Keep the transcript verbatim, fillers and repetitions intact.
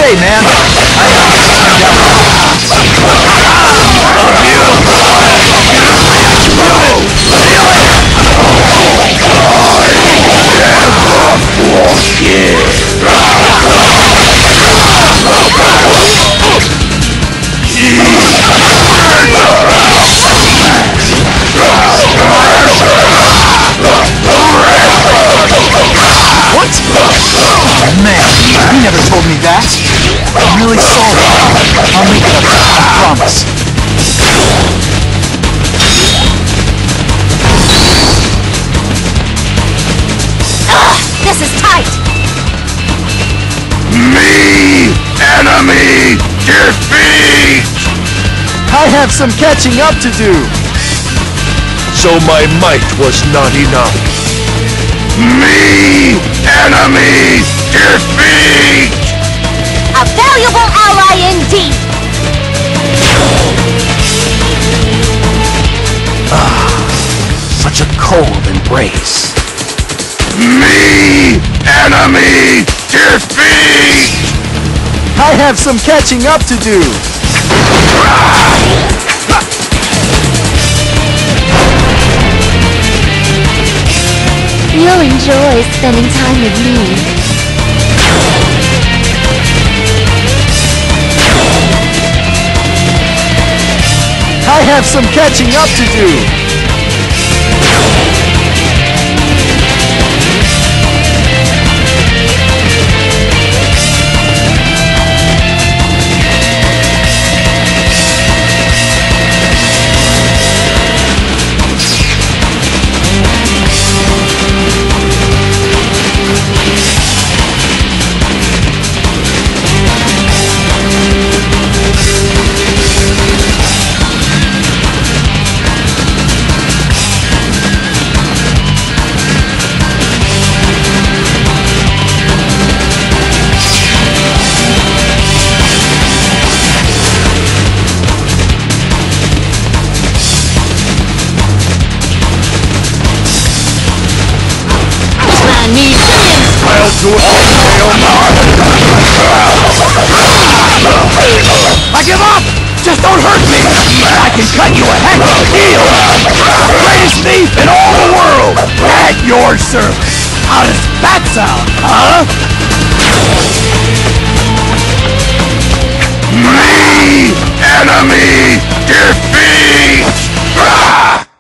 say, man? I have to find What? Oh, man, he never told me that. I'm really sorry. I'll make it up, I promise. Ugh, this is tight! Me! Enemy! Defeat! I have some catching up to do. So my might was not enough. Me! Enemy! Defeat! A valuable ally indeed! Ah, such a cold embrace. Me! Enemy! Defeat! I have some catching up to do. You'll enjoy spending time with me. I have some catching up to do. I'll do it all I give up! Just don't hurt me! I can cut you a heck of a deal! Greatest thief in all the world! At your service! How does that sound, huh? Me! Enemy! Defeat! Ah!